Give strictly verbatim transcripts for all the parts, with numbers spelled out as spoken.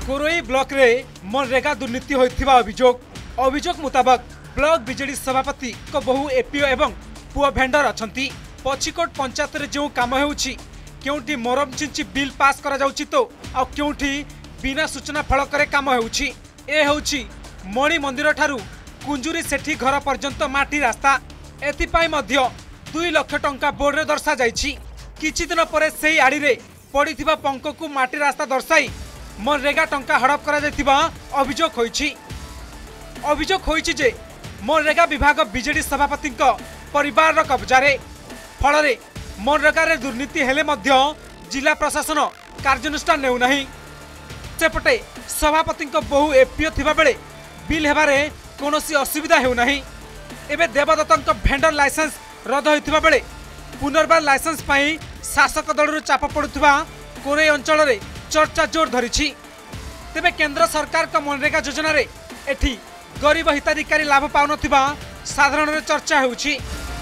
कोरोई block रे मनरेगा दुर्नीति होइथिबा अभियोग अभियोग मुताबक ब्लॉक बीजेडी सभापति को बहु एपीओ एवं पुआ भेंडर अछंती पछिकोट पंचायत रे जो काम हेउछि केउठी मरम चिंची बिल पास करा जाउछि तो आ केउठी बिना सूचना फलक रे काम हेउछि ए हेउछि मणि मंदिर ठारू कुंजुरी सेठी घर पर्यंत माटी रास्ता एथिपाई मध्य दुई लाख टंका बोर्ड रे दर्शा जाइछि किछि दिन परे सेही आड़ी रे पड़िथिबा पंक को माटी रास्ता दर्शाई मनरेगा टंका हड़प करा जायथिबा अभियोग होइछि अभियोग होइछि जे मनरेगा विभाग बीजेडी सभापति परिवार कब्जा रे फल रे मनरेगा रे दुर्नीति हेले मध्य जिला प्रशासन कार्यानुष्ठान नेउ नाही सेपटे सभापति बहु एपीओ थिबा बेले बिल हेबारे कोनोसी असुविधा हेउ नाही एबे देवदत्तक भेंडर लाइसेंस रद्द होइथिबा बेले पुनर्बार लाइसेंस पाई शासक दलरु चाप पड़ुथिबा कोरै अंचल रे चर्चा जोर धरिछि तेबे केंद्र सरकार का मनरेगा योजना रे एठी गरीब हिताधिकारी लाभ पाउनथिबा साधारण रे चर्चा हेउछि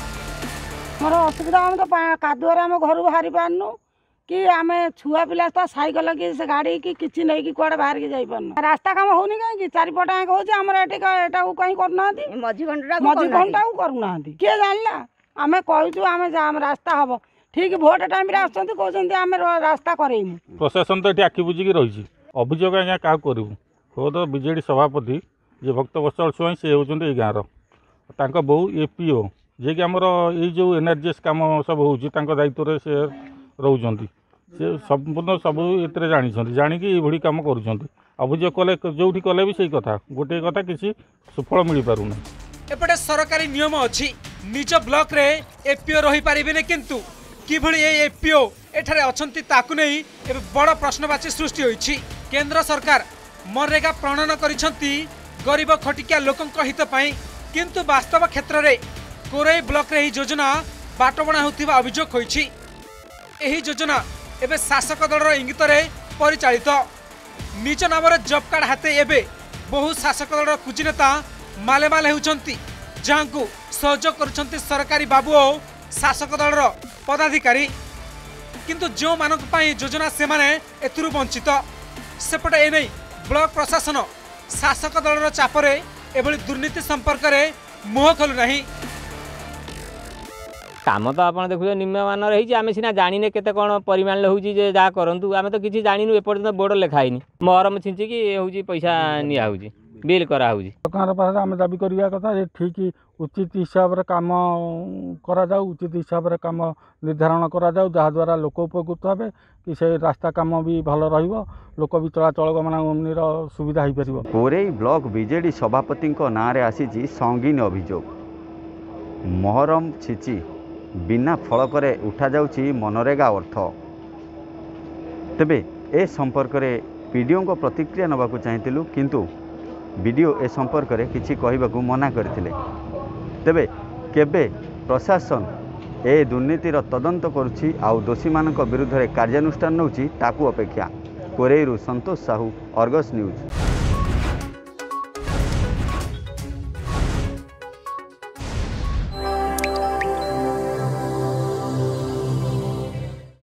मोर असुविधा हम तो कादुआरे हम घर बाहरी पारनु कि आम छुआ पिला तो साइकेल कि से गाड़ी कि किसी नहीं कि कुआड़े बाहर के जाई पारनु रास्ता काम होनी कहीं चारिपट आंक होछि हमर एठी एटा को कहीं करना मझी घंटा मझी घंटा को करूना के जानला आमे कहू आमे जाम रास्ता हबो ठीक भोट टाइम रे आछंती कहउछंती आमे रास्ता करेइमु प्रशासन तो एठी आखि बुझी के रहिछि अभियोग आज्ञा का करू खुद बीजेडी सभापति जे भक्त वत्सल स्वयं से होउछंती ए गाँर तांका बहु एपीओ जे कि हमर ए जो एनआरजीएस काम सब होउछि तांका दायित्व रे से रहउछंती से संपूर्ण सब एतरे जानि छंती जानि कि ए भडी काम करूछंती अभियोग कले जोठी कले भी सही कथा गोटे कथा किसी सफल मिल पारु नै एपटे सरकारी नियम अछि निज ब्लॉक रे एपीओ रही पारिबेने किंतु किभଳି ए एपीओ एठारे अछंती ताकु नै एबे बड़ प्रश्नवाची सृष्टि होइछि केंद्र सरकार मनरेगा प्रणयन करिसंती गरीब खटिकिया लोकंक हित पई किंतु वास्तव क्षेत्र रे कोरै ब्लॉक रे ही योजना बाटबणा होतिबा अभियोग होइछि एही योजना एबे शासक दलर इंगित रे परिचालित निज नाम रे जॉब कार्ड हाते एबे बहु शासक दलर कुजिनेता माले माले होउछंती जांकु सहयोग करुछंती सरकारी बाबू और शासक दलर पदाधिकारी किंतु जो मानक पाई योजना से माने एथुरु वंचित सेपटे ए नहीं ब्लॉक प्रशासन शासक दलर चापरे एभली दुर्नीति संपर्क रे मुह खोलु नाही काम तो आप देखुए निम्नमान रही आम सीना जाने केते कौन परिमाण होउची जे जा करंतु आम तो किसी जानिनु एपर्यंत बोर्ड लिखाइनी महरम छिंची कि होउची पैसा निया होउची बिल करा होउची सरकार पास आम दाबी करिया कथा जे ठीक उचित हिसाब रे काम करा जाऊ उचित हिसाब रे काम निर्धारण करा जाऊ जहा द्वारा लोक उपकृत हेबे कि से रास्ता काम भी भलो रहिबो लोक भी चलाचल गमनागमनीर सुविधा होई परिबो कोरै ब्लॉक बीजेडी सभापति नाँ रे आसीची संगीन अभियोग महरम छिची बिना फलक रे उठा जाउची मनरेगा अर्थ तेबे ए संपर्क रे पीडीओ को प्रतिक्रिया नबाकू चाहिथिलु किंतु वीडियो ए संपर्क रे किछि कहिबाकू मना करथिले तेबे केबे प्रशासन ए दुर्नीतिर तदंत करुछि आउ दोषी मानक विरुद्ध रे कार्यानुष्ठान नउछि ताकू अपेक्षा कोरैरु संतोष साहू अर्गस न्यूज।